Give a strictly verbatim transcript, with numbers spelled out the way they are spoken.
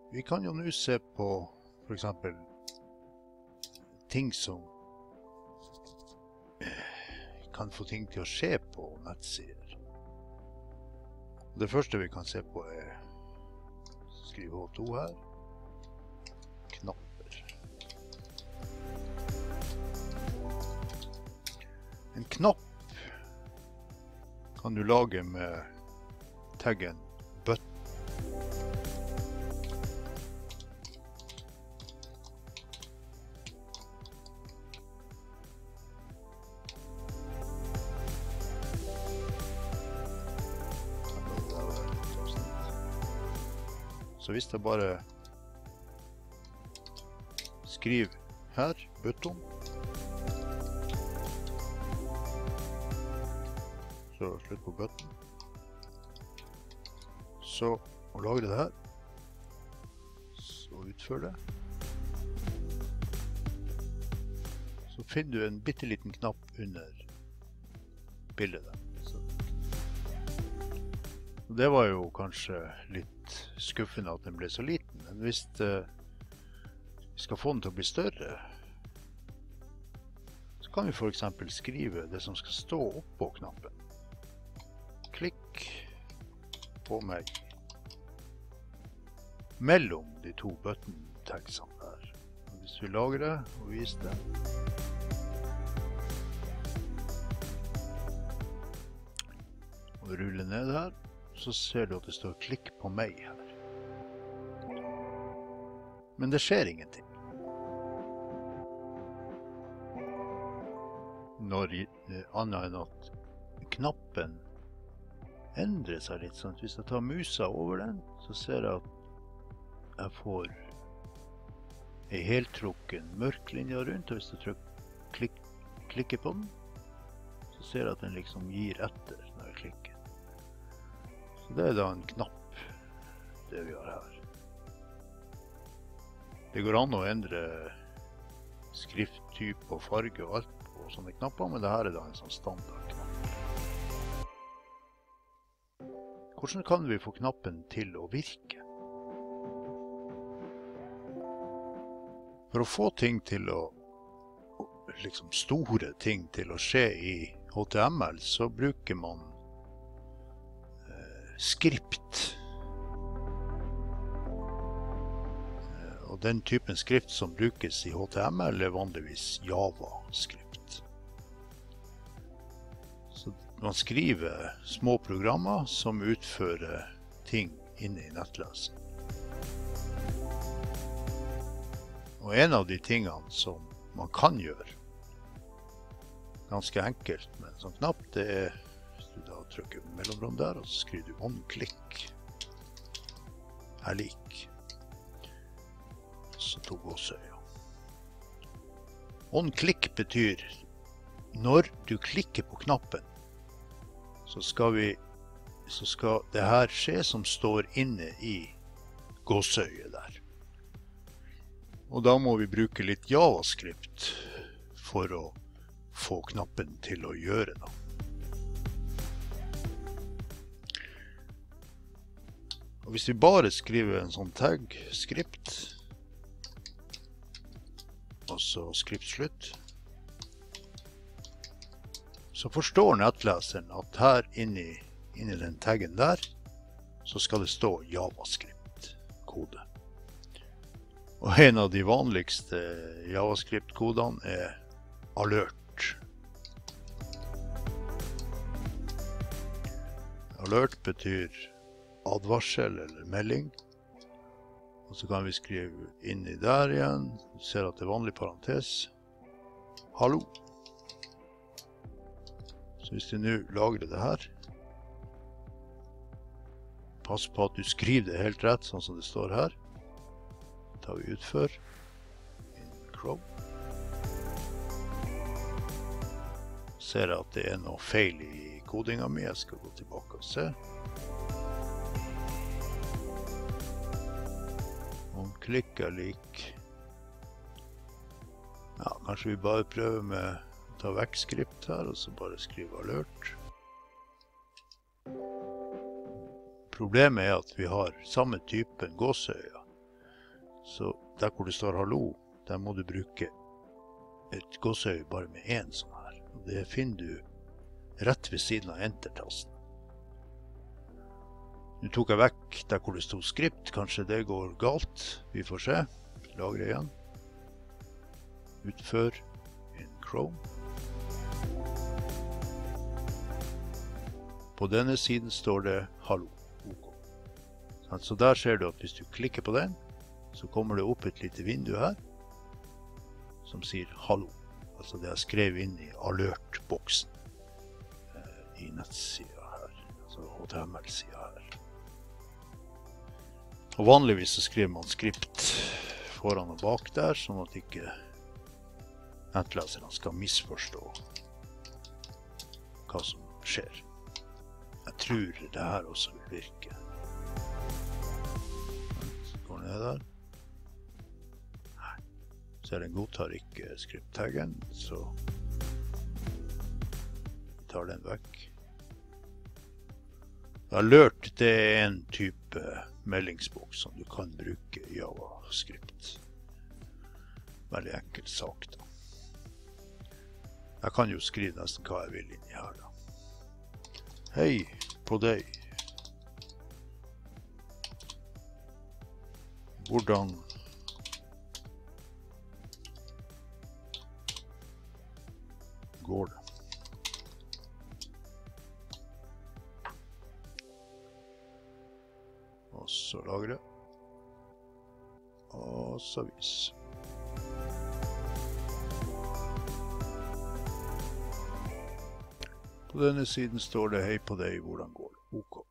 vi kan jo nå se på for eksempel ting som kan få ting til å skje på nettsider. Det første vi kan se på er, skriv H to her, knapper. En knapp kan du lage med taggen button. Så hvis jeg bare skriver her, button, så slutt på button, så å lagre det her, så utfør det, så finner du en bitteliten knapp under bildet der. Så. Det var jo kanskje litt skuffende at den ble så liten, men hvis uh, vi skal få den til å bli større, så kan vi for eksempel skrive det som skal stå oppå knappen. Klikk på meg mellom de to button tagsene der. Og hvis vi lager det og viser det, og ruller ned her, så ser du at det står klikk på meg her. Men det skjer ingenting. Når annet enn at knappen endrer seg litt, sånn at hvis jeg tar musa over den, så ser jeg at jeg får en heltrukken mørk linje rundt, og hvis jeg trykker, klik, klikker på den, så ser jeg at den liksom gir etter når jeg klikker. Så det er da en knapp, det vi har her. Det går an å endre skrifttype og farge og alt på sånne knapper, men det her er da en sånn standardknapp. Hvordan kan vi få knappen til å virke? For å få ting til å, liksom store ting til å skje i H T M L, så bruker man skript. Og den typen skrift som brukes i H T M L er vanligvis Java-skript. Så man skriver små programmer som utfører ting inne i nettleseren. Og en av de tingene som man kan gjøre, ganske enkelt med en sånn knapp, det er du da trykker mellomrom der, og så skriver du on-klikk er lik. Så to gåsøya. On-klikk betyr når du klikker på knappen, så skal vi så skal det her skje som står inne i gåsøyet der. Og da må vi bruke litt JavaScript for å få knappen til å gjøre det. Og hvis vi bare skriver en sånn tag-skript, og så skript slutt, så forstår nettleseren at her inni, inni den taggen der, så skal det stå JavaScript-kode. Og en av de vanligste JavaScript-kodene er alert. Alert betyr advarsel eller melding. Og så kan vi skrive inni der igjen. Du ser at det er vanlig parentes. Hallo. Så hvis du nå lagrer det her, pass på at du skriver det helt rett, sånn som det står her. Så tar vi utfør. In Chrome. Ser jeg at det er noe feil i kodingen min. Jeg skal gå tilbake og se. Klikk er lik. Ja, kanskje vi bare prøver med å ta vekk skript her, og så bare skrive alert. Problemet er at vi har samme typen gåsøya, Så der hvor det står hallo, der må du bruke et gåseøye bare med en sånn her. Og det finner du rett ved siden av enter-tasten. Nå tok jeg vekk der hvor det stod skript. Kanskje det går galt. Vi får se. Lagre igjen. Utfør in Chrome. På denne siden står det hallo. OK. Så der ser du at hvis du klikker på den, så kommer det opp et lite vindu her, som sier hallo. Altså det er skrevet inn i alert-boksen eh, i nettsiden her, altså H T M L-siden her. Og vanligvis så skriver man skript foran og bak der, sånn at ikke nettleserne skal misforstå hva som skjer. Jeg tror det her også vil virke. Så går ned der. Så den godtar ikke script-taggen, så vi tar den vekk. Alert, det er en type meldingsboks som du kan bruke i JavaScript. Veldig enkelt sak da. Jeg kan jo skrive nesten hva jeg vil inn i her da. Hei på deg. Hvordan går det? Og så lagre. Og så vis. På denne siden står det hei på deg, hvordan går det? OK.